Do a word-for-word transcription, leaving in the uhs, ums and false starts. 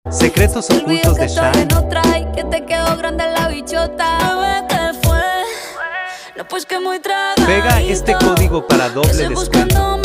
Secretos ocultos de Shine. No trae, que te quedó grande la bichota. Bebé, ¿qué fue? No, pues que muy tragadito. Pega este código para doble Estoy descuento. buscando